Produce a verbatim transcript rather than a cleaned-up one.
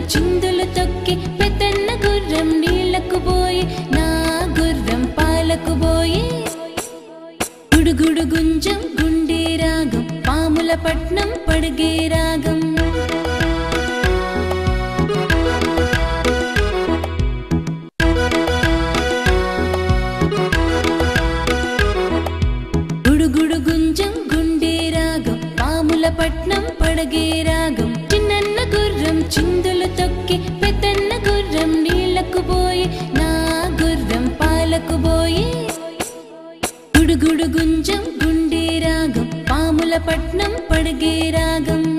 చిందులు తొక్కి పెద్దన్న గుర్రం నీళ్లకు పోయి నా గుర్రం పాలకు పోయి గుడుగుడు గుంజం గుండె రాగం పాముల పట్నం పడిగే రాగం గుడుగుడు గుంజం గుండె రాగం పాముల పట్నం పడిగే రాగం చిన్నన్న గుర్రం చిందులు తొక్కి పెద్దన్న గుర్రం నీళ్లకు పోయి నా గుర్రం పాలకు పోయి గుడుగుడు గుంజం గుండె రాగం పాముల పట్నం పడిగే రాగం